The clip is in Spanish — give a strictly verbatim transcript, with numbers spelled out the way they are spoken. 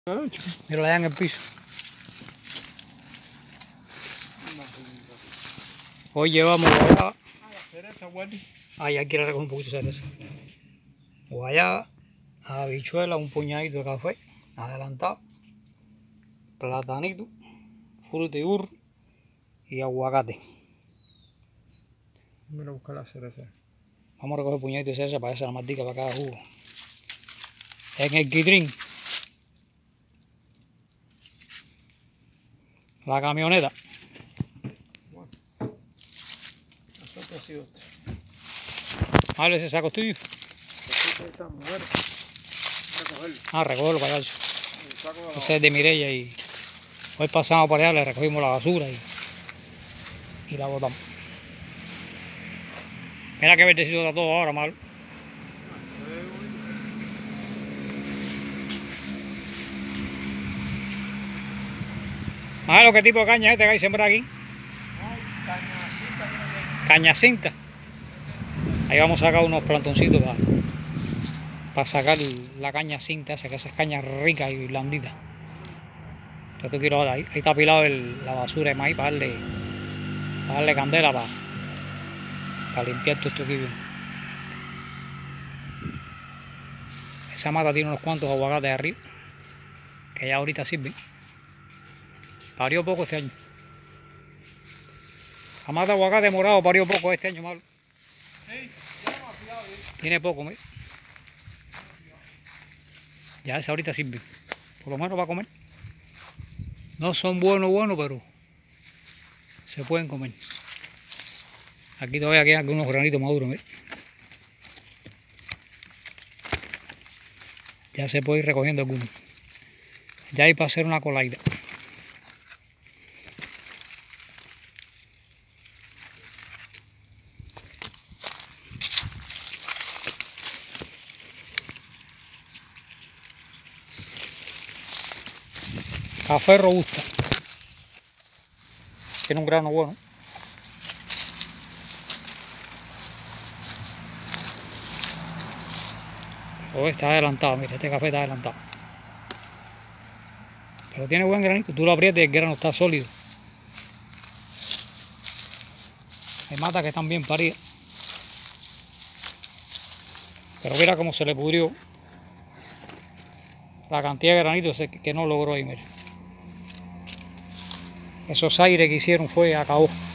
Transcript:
Mira allá en el piso. Hoy llevamos guayaba. Ay, aquí le recojo un poquito de cereza. Guayaba, habichuela, un puñadito de café, adelantado, platanito, fruta y burro y aguacate. Vamos a buscar la cereza. Vamos a recoger un puñadito de cereza para esa la martica para cada jugo. En el quitrín. La camioneta. Bueno, la suerte ha sido esto. Vale, ese saco es tuyo. De esta mujer, recogerlo. Ah, recogerlo para allá. El saco de la Ese es de Mireya y hoy pasamos por allá, le recogimos la basura y, y la botamos. Mira qué verdecito está todo ahora, malo. Malo, ¿qué tipo de caña es este que hay sembrado aquí? Caña cinta. Ahí vamos a sacar unos plantoncitos para, para sacar la caña cinta, esa que esas cañas ricas y blanditas. Yo te quiero ahí, ahí está apilado el, la basura de maíz para darle, para darle candela para, para limpiar todo esto aquí bien. Esa mata tiene unos cuantos aguacates de arriba que ya ahorita sirven. Parió poco este año. La mata de aguacate morado parió poco este año, malo. Tiene poco, mira. Ya esa ahorita sirve. Por lo menos para comer. No son buenos, buenos, pero se pueden comer. Aquí todavía quedan algunos granitos maduros, mira. Ya se puede ir recogiendo algunos. Ya hay para hacer una colaida. Café robusta. Tiene un grano bueno. Oh, está adelantado, mira, este café está adelantado. Pero tiene buen granito. Tú lo aprietas y el grano está sólido. Hay matas que están bien paridas. Pero mira cómo se le pudrió la cantidad de granito que no logró ahí, mira. Esos aires que hicieron fue, acabó.